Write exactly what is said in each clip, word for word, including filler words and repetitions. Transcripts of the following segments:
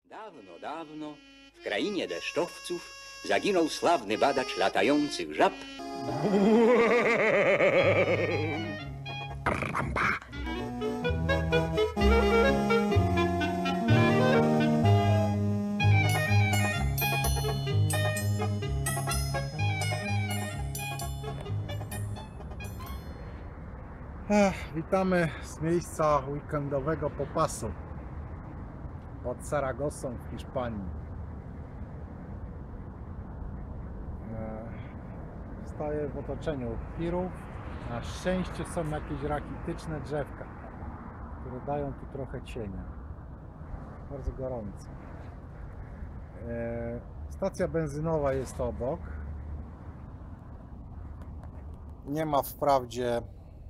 Dawno, dawno w krainie deszczowców zaginął sławny badacz latających żab. Ech, witamy z miejsca weekendowego popasu pod Saragosą w Hiszpanii. Ech, stoję w otoczeniu tirów. Na szczęście są jakieś rakityczne drzewka, które dają tu trochę cienia. Bardzo gorąco. Ech, stacja benzynowa jest obok. Nie ma wprawdzie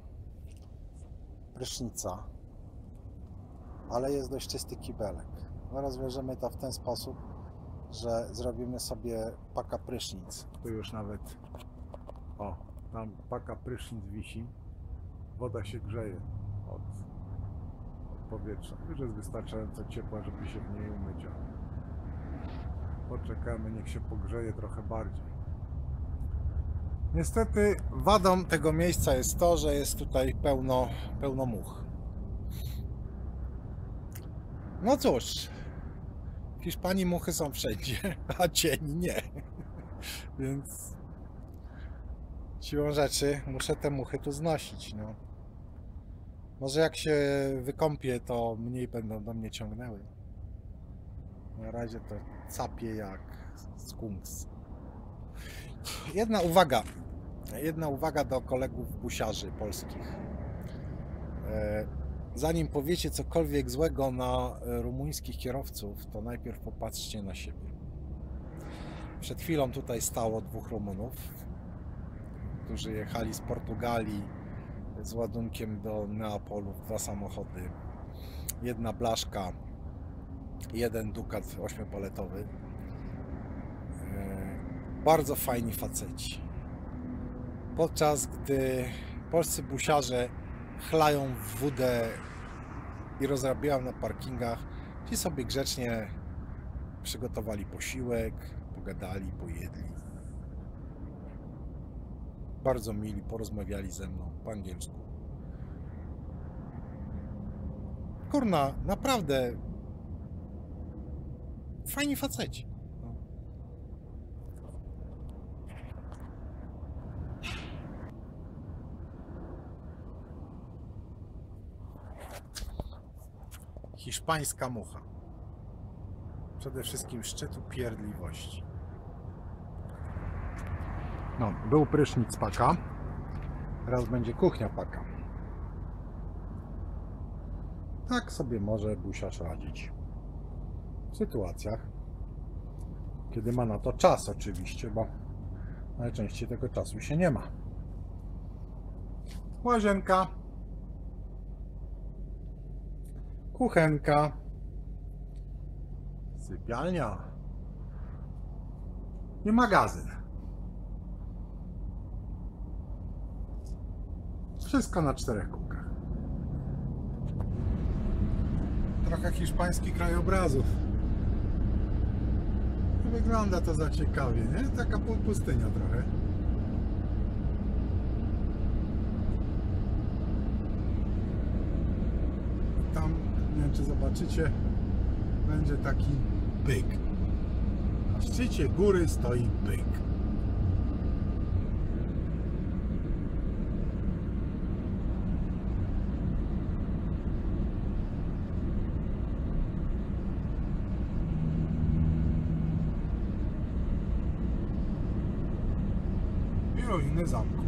prysznica, ale jest dość czysty kibelek. No, rozwiążemy to w ten sposób, że zrobimy sobie paka prysznic. Tu już nawet, o, tam paka prysznic wisi. Woda się grzeje od, od powietrza. Już jest wystarczająco ciepła, żeby się w niej umyć. Poczekamy, niech się pogrzeje trochę bardziej. Niestety wadą tego miejsca jest to, że jest tutaj pełno, pełno much. No cóż, w Hiszpanii muchy są wszędzie, a cieni nie. Więc siłą rzeczy muszę te muchy tu znosić. No. Może jak się wykąpię, to mniej będą do mnie ciągnęły. Na razie to capie jak skunks. Jedna uwaga, jedna uwaga do kolegów busiarzy polskich. Zanim powiecie cokolwiek złego na rumuńskich kierowców, to najpierw popatrzcie na siebie. Przed chwilą tutaj stało dwóch Rumunów, którzy jechali z Portugalii z ładunkiem do Neapolu, dwa samochody, jedna blaszka, jeden Ducat ośmiopaletowy. Bardzo fajni faceci. Podczas gdy polscy busiarze chlają w wódę i rozrabiają na parkingach, ci sobie grzecznie przygotowali posiłek, pogadali, pojedli. Bardzo mili, porozmawiali ze mną po angielsku. Kurna, naprawdę fajni faceci. Hiszpańska mucha. Przede wszystkim szczytu pierdliwości. No, był prysznic paka. Teraz będzie kuchnia paka. Tak sobie może busiarz radzić w sytuacjach, kiedy ma na to czas oczywiście, bo najczęściej tego czasu się nie ma. Łazienka. Kuchenka, sypialnia i magazyn. Wszystko na czterech kółkach. Trochę hiszpańskich krajobrazów. Wygląda to za ciekawie, nie? Taka półpustynia trochę. Tam, nie wiem czy zobaczycie, będzie taki byk. Na szczycie góry stoi byk. I ruiny zamku.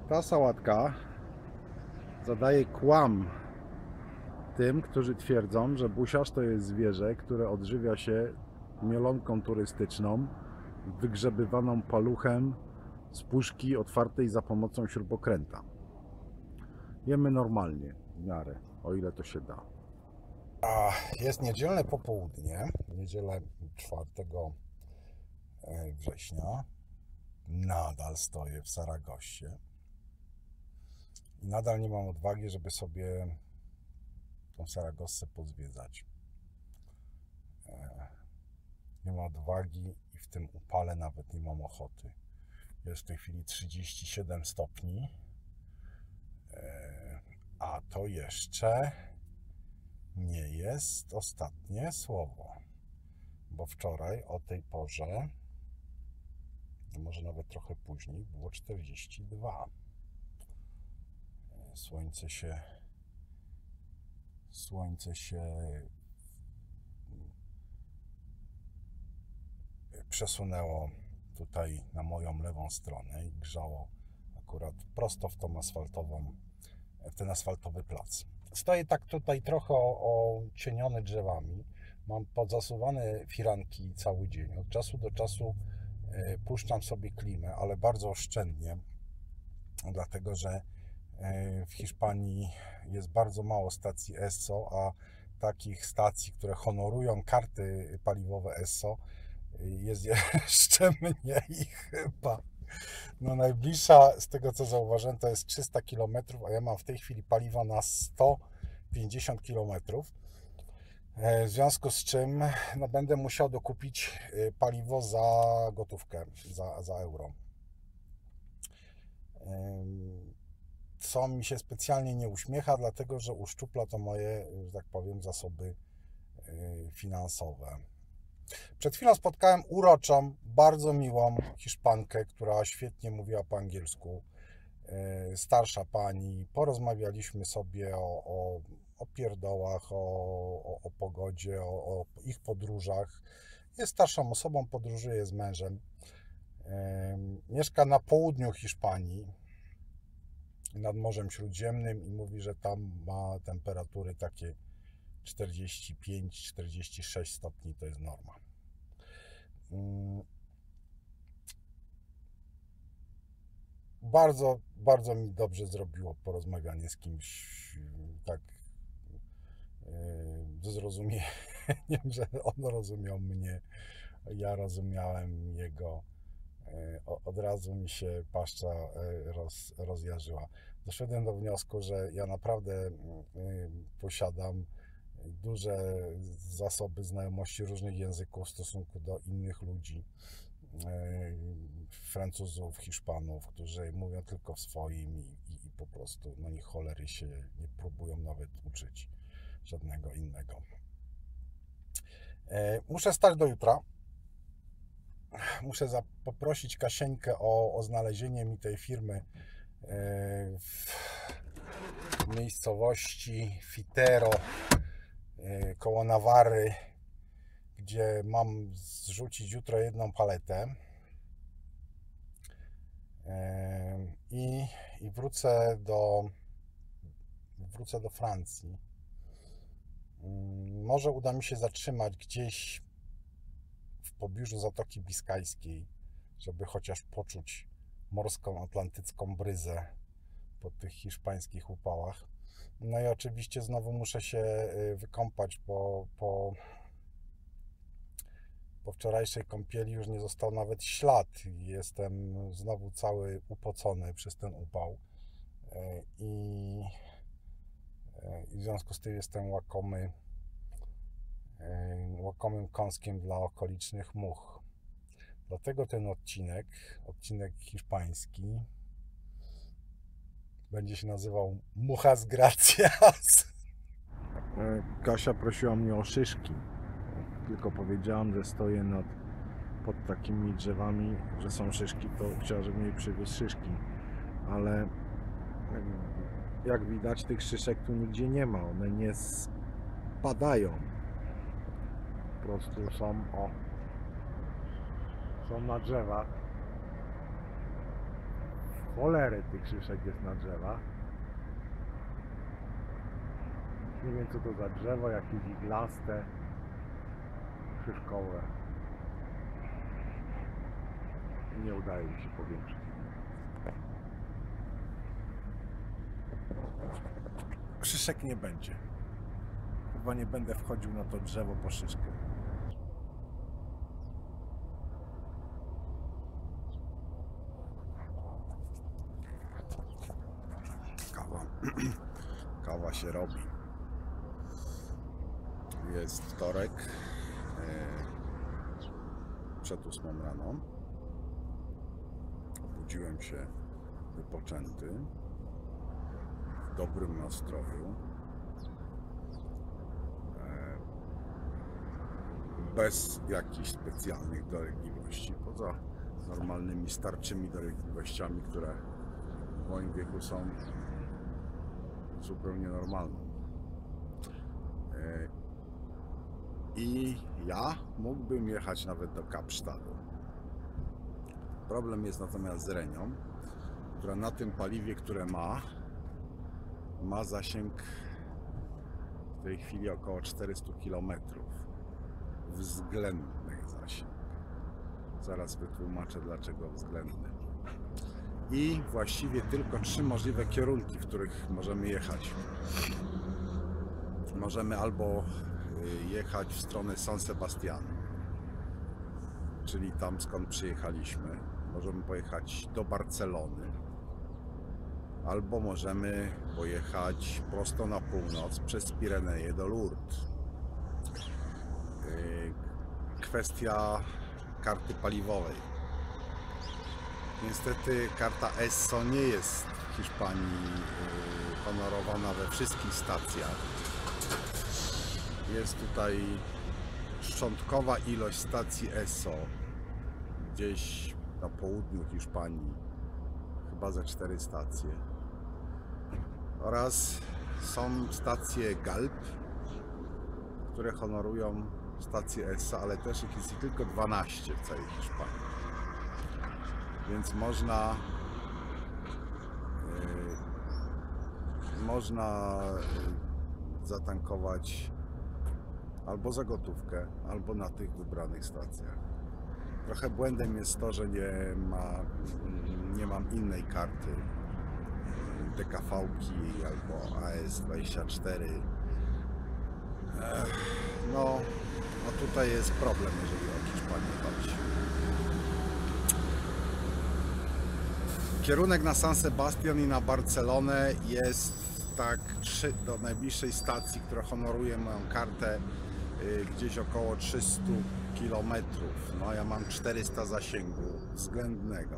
ta sałatka zadaje kłam tym, którzy twierdzą, że busiarz to jest zwierzę, które odżywia się mielonką turystyczną, wygrzebywaną paluchem z puszki otwartej za pomocą śrubokręta. Jemy normalnie, w miarę, o ile to się da. A jest niedzielne popołudnie, niedzielę czwartego września. Nadal stoję w Saragossie i nadal nie mam odwagi, żeby sobie tą Saragossę pozwiedzać. Nie mam odwagi i w tym upale nawet nie mam ochoty. Jest w tej chwili trzydzieści siedem stopni, a to jeszcze nie jest ostatnie słowo, bo wczoraj o tej porze, może nawet trochę później, było czterdzieści dwa. Słońce się słońce się przesunęło tutaj na moją lewą stronę i grzało akurat prosto w tą asfaltową, w ten asfaltowy plac. Stoję tak tutaj trochę ocieniony drzewami. Mam podzasuwane firanki cały dzień. Od czasu do czasu puszczam sobie klimę, ale bardzo oszczędnie, dlatego że w Hiszpanii jest bardzo mało stacji Esso, a takich stacji, które honorują karty paliwowe Esso, jest jeszcze mniej chyba. No najbliższa, z tego co zauważyłem, to jest trzysta kilometrów, a ja mam w tej chwili paliwa na sto pięćdziesiąt kilometrów. W związku z czym no, będę musiał dokupić paliwo za gotówkę, za, za euro. Co mi się specjalnie nie uśmiecha, dlatego że uszczupla to moje, że tak powiem, zasoby finansowe. Przed chwilą spotkałem uroczą, bardzo miłą Hiszpankę, która świetnie mówiła po angielsku. Starsza pani. Porozmawialiśmy sobie o, o, o pierdołach, o, o, o pogodzie, o, o ich podróżach. Jest starszą osobą, podróżuje z mężem. Mieszka na południu Hiszpanii, nad Morzem Śródziemnym, i mówi, że tam ma temperatury takie czterdzieści pięć czterdzieści sześć stopni, to jest norma. Bardzo, bardzo mi dobrze zrobiło porozmawianie z kimś tak ze zrozumieniem, że on rozumiał mnie, ja rozumiałem jego. Od razu mi się paszcza roz, rozjarzyła. Doszedłem do wniosku, że ja naprawdę posiadam duże zasoby znajomości różnych języków w stosunku do innych ludzi, Francuzów, Hiszpanów, którzy mówią tylko w swoim i, i, i po prostu no nie cholery się nie próbują nawet uczyć żadnego innego. Muszę stać do jutra. Muszę poprosić Kasieńkę o, o znalezienie mi tej firmy w miejscowości Fitero koło Nawary, gdzie mam zrzucić jutro jedną paletę i, i wrócę do wrócę do Francji. Może uda mi się zatrzymać gdzieś w pobliżu Zatoki Biskajskiej, żeby chociaż poczuć morską, atlantycką bryzę po tych hiszpańskich upałach. No i oczywiście znowu muszę się wykąpać, bo po, po wczorajszej kąpieli już nie został nawet ślad. Jestem znowu cały upocony przez ten upał i, i w związku z tym jestem łakomy łakomym kąskiem dla okolicznych much. Dlatego ten odcinek, odcinek hiszpański, będzie się nazywał Muchas Gracias. Kasia prosiła mnie o szyszki. Tylko powiedziałam, że stoję nad, pod takimi drzewami, że są szyszki, to chciała, żebym jej przywiózł szyszki. Ale jak widać, tych szyszek tu nigdzie nie ma. One nie spadają. Po prostu są, o, są na drzewach. cholery tych szyszek jest na drzewach. Nie wiem co to za drzewo, jakieś iglaste, szyszkowe. Nie udaje mi się powiększyć. Szyszek nie będzie. Chyba nie będę wchodził na to drzewo po szyszkę. Kawa. Kawa się robi. Jest wtorek. Przed ósmą rano. Obudziłem się wypoczęty, w dobrym nastroju, bez jakichś specjalnych dolegliwości, poza normalnymi starczymi dolegliwościami, które w moim wieku są zupełnie normalne. I ja mógłbym jechać nawet do Kapsztadu. Problem jest natomiast z Renią, która na tym paliwie, które ma, ma zasięg w tej chwili około czterysta kilometrów. Względny zasięg. Zaraz wytłumaczę, dlaczego względny. I właściwie tylko trzy możliwe kierunki, w których możemy jechać. Możemy albo jechać w stronę San Sebastian, czyli tam skąd przyjechaliśmy. Możemy pojechać do Barcelony, albo możemy pojechać prosto na północ przez Pireneje do Lourdes. Kwestia karty paliwowej. Niestety karta Esso nie jest w Hiszpanii honorowana we wszystkich stacjach. Jest tutaj szczątkowa ilość stacji Esso gdzieś na południu Hiszpanii, chyba ze cztery stacje, oraz są stacje Galp, które honorują stacje Esso, ale też ich jest tylko dwanaście w całej Hiszpanii, więc można yy, można yy, zatankować albo za gotówkę, albo na tych wybranych stacjach. Trochę błędem jest to, że nie ma, nie mam innej karty D K V-ki albo A S dwadzieścia cztery. No, no tutaj jest problem, jeżeli o Hiszpanię chodzi. Kierunek na San Sebastian i na Barcelonę jest tak trzy, do najbliższej stacji, która honoruje moją kartę, gdzieś około trzysta kilometrów. No ja mam czterysta zasięgu względnego.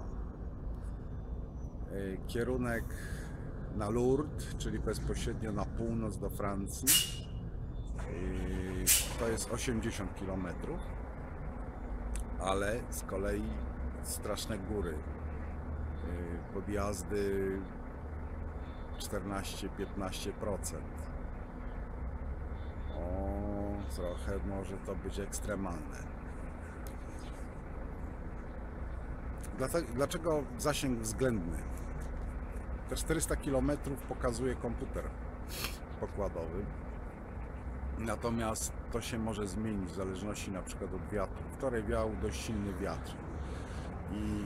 Kierunek na Lourdes, czyli bezpośrednio na północ do Francji, to jest osiemdziesiąt kilometrów, ale z kolei straszne góry, podjazdy czternaście do piętnastu procent. O, trochę może to być ekstremalne. Dlaczego zasięg względny? Te czterysta kilometrów pokazuje komputer pokładowy. Natomiast to się może zmienić w zależności na przykład od wiatru. Wczoraj wiał dość silny wiatr i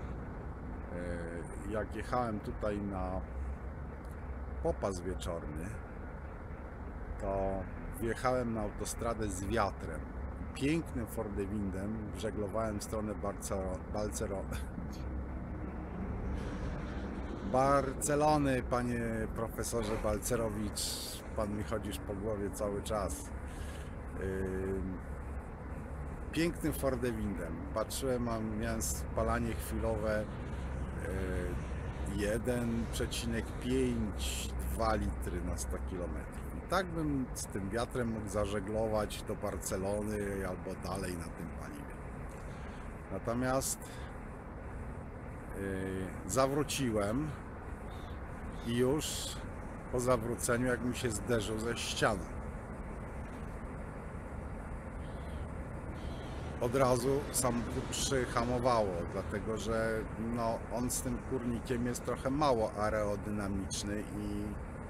jak jechałem tutaj na popas wieczorny, to wjechałem na autostradę z wiatrem. Pięknym Fordewindem żeglowałem w stronę Barcelony. Barcelony, panie profesorze Balcerowicz, pan mi chodzisz po głowie cały czas. Pięknym Fordewindem. Patrzyłem, a miałem spalanie chwilowe jeden przecinek pięć do dwa litry na sto kilometrów. I tak bym z tym wiatrem mógł zażeglować do Barcelony albo dalej na tym paliwie. Natomiast yy, zawróciłem i już po zawróceniu, jak mi się zderzył ze ścianą. od razu samochód przyhamowało, dlatego że no, on z tym kurnikiem jest trochę mało aerodynamiczny i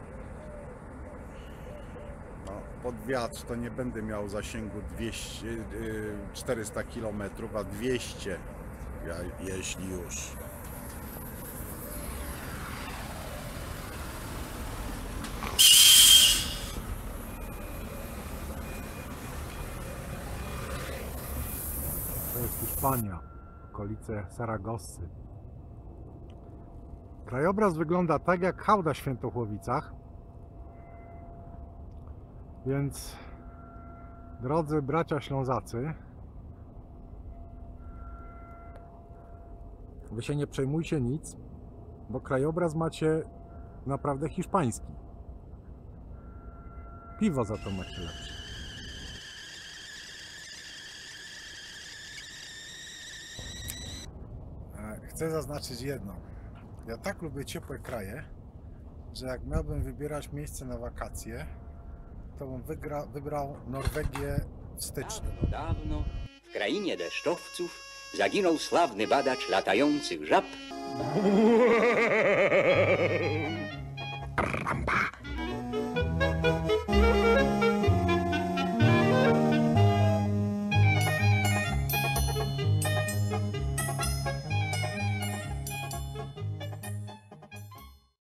no, pod wiatr to nie będę miał zasięgu dwieście, czterysta kilometrów, a dwieście, ja, jeśli już. To jest Hiszpania, okolice Saragossy. Krajobraz wygląda tak jak hałda w Świętochłowicach. Więc, drodzy bracia Ślązacy, wy się nie przejmujcie nic, bo krajobraz macie naprawdę hiszpański. Piwo za to macie lepsze. Chcę zaznaczyć jedno. Ja tak lubię ciepłe kraje, że jak miałbym wybierać miejsce na wakacje, to bym wygra, wybrał Norwegię w styczniu. Dawno, dawno w krainie deszczowców zaginął sławny badacz latających żab